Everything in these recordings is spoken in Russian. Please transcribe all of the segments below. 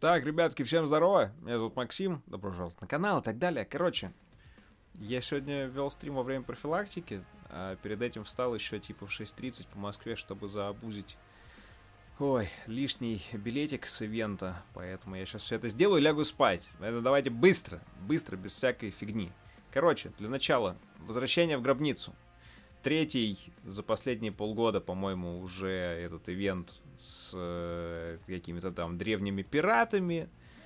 Так, ребятки, всем здорово. Меня зовут Максим. Добро пожаловать на канал и так далее. Короче, я сегодня вел стрим во время профилактики, а перед этим встал еще типа в 6:30 по Москве, чтобы заобузить лишний билетик с ивента. Поэтому я сейчас все это сделаю и лягу спать. Это давайте быстро, без всякой фигни. Короче, для начала, возвращение в гробницу. Третий за последние полгода, по-моему, уже этот ивент с какими-то там древними пиратами.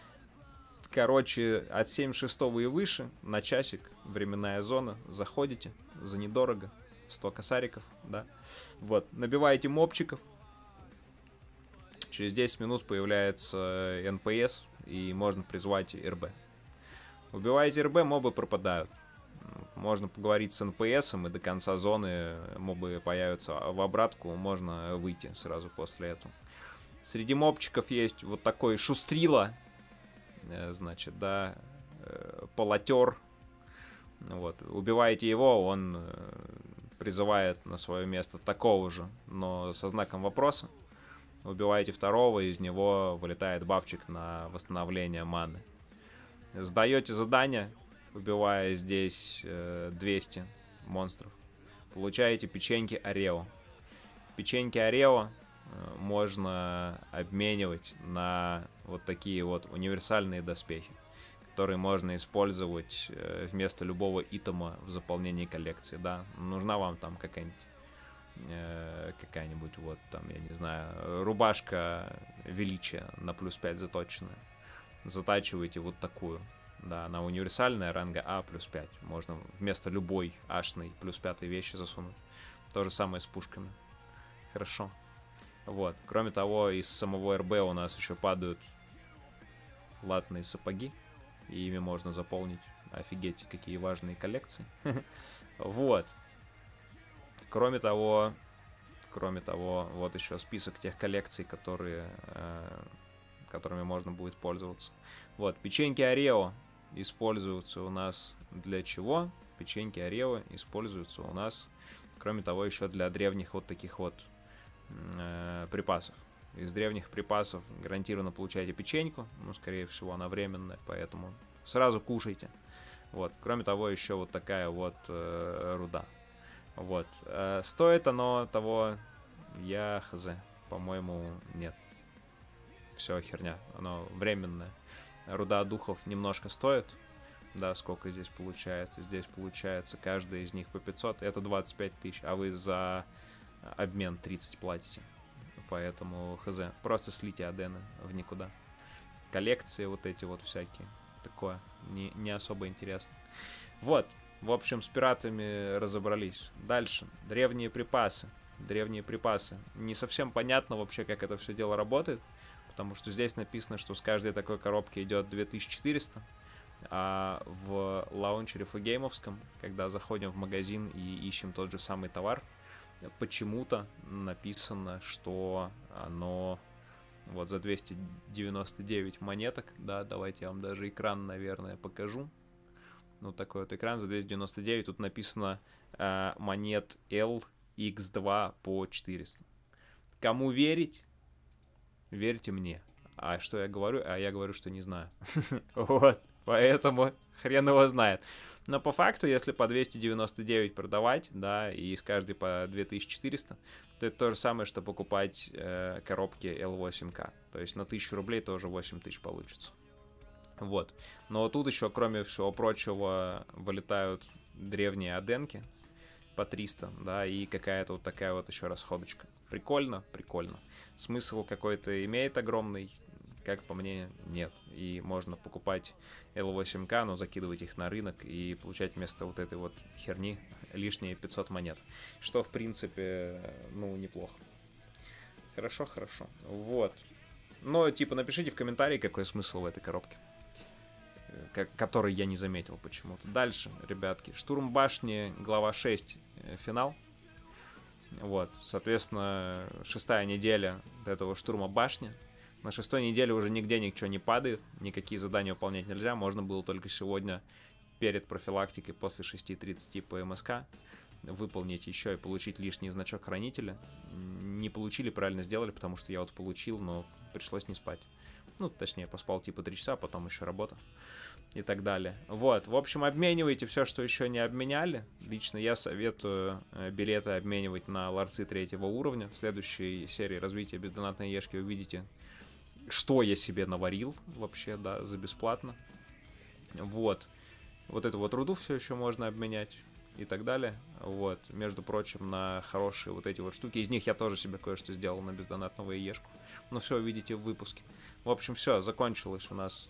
Короче, от 76 и выше, на часик, временная зона, заходите, за недорого, 100 косариков, да. Вот, набиваете мобчиков, через 10 минут появляется НПС, и можно призвать РБ. Убиваете РБ, мобы пропадают. Можно поговорить с НПСом, и до конца зоны мобы появятся в обратку, можно выйти сразу после этого. Среди мобчиков есть вот такой шустрила, значит, да, полотер. Вот. Убиваете его, он призывает на свое место такого же, но со знаком вопроса. Убиваете второго, из него вылетает бафчик на восстановление маны. Сдаете задание, убивая здесь 200 монстров. Получаете печеньки Орео. Печеньки Орео можно обменивать на вот такие вот универсальные доспехи, которые можно использовать вместо любого итема в заполнении коллекции, да. Нужна вам там какая-нибудь вот там, я не знаю, рубашка величия на +5 заточенная. Затачиваете вот такую. Да, она универсальная, ранга А +5. Можно вместо любой ашной +5 вещи засунуть. То же самое с пушками. Хорошо. Вот. Кроме того, из самого РБ у нас еще падают латные сапоги. И ими можно заполнить. Офигеть, какие важные коллекции. Вот. Кроме того, вот еще список тех коллекций, которыми можно будет пользоваться. Вот, печеньки Орео используются у нас для чего? Печеньки Орео используются у нас, кроме того, еще для древних вот таких вот припасов. Из древних припасов гарантированно получаете печеньку, ну, скорее всего, она временная, поэтому сразу кушайте. Вот, кроме того, еще вот такая вот руда. Вот, стоит оно того, я хз, по-моему, нет. Все херня, оно временное. Руда духов немножко стоит. Да, сколько здесь получается? Здесь получается каждая из них по 500. Это 25 тысяч, а вы за обмен 30 платите. Поэтому хз. Просто слите адены в никуда. Коллекции вот эти вот всякие. Такое. Не особо интересно. Вот. В общем, с пиратами разобрались. Дальше. Древние припасы. Древние припасы. Не совсем понятно вообще, как это все дело работает. Потому что здесь написано, что с каждой такой коробки идет 2400. А в лаунчере фогеймовском, когда заходим в магазин и ищем тот же самый товар, почему-то написано, что оно вот за 299 монеток. Да, давайте я вам даже экран, наверное, покажу. Ну, такой вот экран за 299. Тут написано монет LX2 по 400. Кому верить? Верьте мне. А что я говорю? А я говорю, что не знаю. Вот. Поэтому хрен его знает. Но по факту, если по 299 продавать, да, и с каждой по 2400, то это то же самое, что покупать коробки L8K. То есть на 1000 рублей тоже 8000 получится. Вот. Но тут еще, кроме всего прочего, вылетают древние аденки по 300, да, и какая-то вот такая вот еще расходочка. Прикольно, прикольно. Смысл какой-то имеет огромный, как по мне, нет. И можно покупать L8K, но закидывать их на рынок и получать вместо вот этой вот херни лишние 500 монет. Что, в принципе, ну, неплохо. Хорошо, хорошо. Вот. Но, типа, напишите в комментарии, какой смысл в этой коробке, который я не заметил почему-то. Дальше, ребятки. Штурм башни, глава 6, финал. Вот, соответственно, 6-я неделя этого штурма башни. На 6-й неделе уже нигде ничего не падает, никакие задания выполнять нельзя. Можно было только сегодня перед профилактикой после 6:30 по МСК выполнить еще и получить лишний значок хранителя. Не получили, правильно сделали, потому что я вот получил, но пришлось не спать. Ну, точнее, поспал типа 3 часа, потом еще работа и так далее. Вот, в общем, обменивайте все, что еще не обменяли. Лично я советую билеты обменивать на ларцы 3-го уровня. В следующей серии развития бездонатной ешки увидите, что я себе наварил вообще, да, за бесплатно. Вот. Вот эту вот руду все еще можно обменять и так далее. Вот. Между прочим, на хорошие вот эти вот штуки. Из них я тоже себе кое-что сделал на бездонатного яешку. Но все увидите в выпуске. В общем, все, закончилась у нас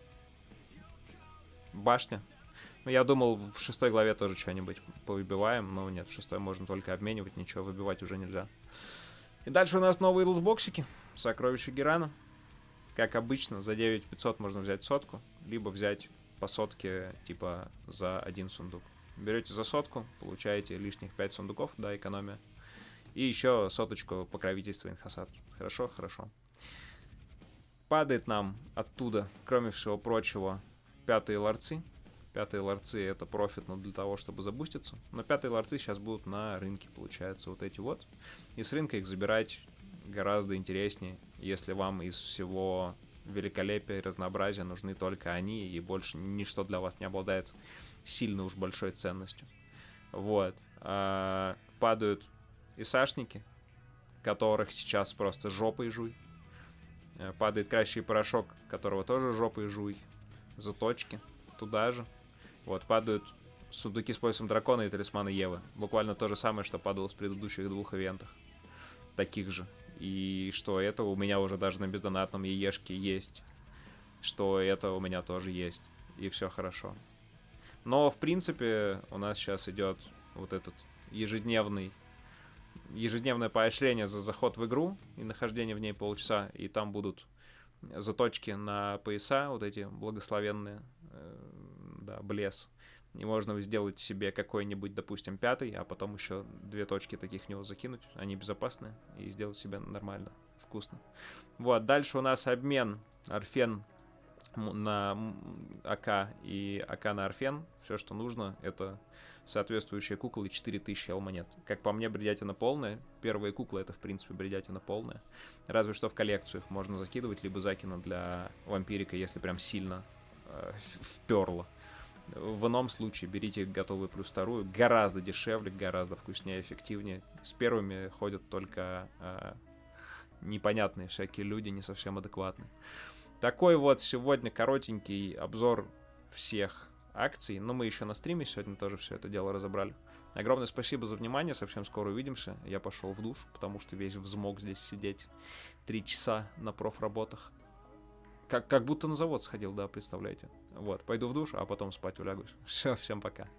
башня. Ну, я думал, в 6 главе тоже что-нибудь повыбиваем. Но нет, в 6 можно только обменивать, ничего выбивать уже нельзя. И дальше у нас новые лутбоксики. Сокровища Герана. Как обычно, за 9500 можно взять сотку, либо взять по сотке, типа, за один сундук. Берете за сотку, получаете лишних 5 сундуков, да, экономия. И еще соточку покровительства Инхасад. Хорошо, хорошо. Падает нам оттуда, кроме всего прочего, 5-е ларцы. 5-е ларцы это профитно для того, чтобы забуститься. Но 5-е ларцы сейчас будут на рынке, получается, вот эти вот. И с рынка их забирать гораздо интереснее, если вам из всего великолепия и разнообразия нужны только они, и больше ничто для вас не обладает сильно уж большой ценностью. Вот. Падают исашники, которых сейчас просто жопой жуй. Падает кращий порошок, которого тоже жопой жуй. Заточки туда же. Вот, падают сундуки с поясом дракона и талисманы Евы. Буквально то же самое, что падало с предыдущих 2 ивентах. Таких же. И что это у меня уже даже на бездонатном яешке есть. Что это у меня тоже есть. И все хорошо. Но, в принципе, у нас сейчас идет вот этот ежедневное поощрение за заход в игру и нахождение в ней полчаса. И там будут заточки на пояса, вот эти благословенные, да, блес. И можно сделать себе какой-нибудь, допустим, 5-й, а потом еще 2 точки таких в него закинуть. Они безопасны. И сделать себе нормально, вкусно. Вот, дальше у нас обмен Орфен на АК и АК на Орфен. Все, что нужно, это соответствующие куклы 4000 алмонет. Как по мне, бредятина полная. Первые куклы это, в принципе, бредятина полная. Разве что в коллекцию их можно закидывать, либо закинуть для вампирика, если прям сильно вперло. В ином случае берите готовую плюс 2, гораздо дешевле, гораздо вкуснее, эффективнее. С первыми ходят только непонятные всякие люди, не совсем адекватные. Такой вот сегодня коротенький обзор всех акций. Но мы еще на стриме сегодня тоже все это дело разобрали. Огромное спасибо за внимание, совсем скоро увидимся. Я пошел в душ, потому что весь взмок здесь сидеть 3 часа на профработах. Как будто на завод сходил, да, представляете. Вот, пойду в душ, а потом спать улягусь. Все, всем пока.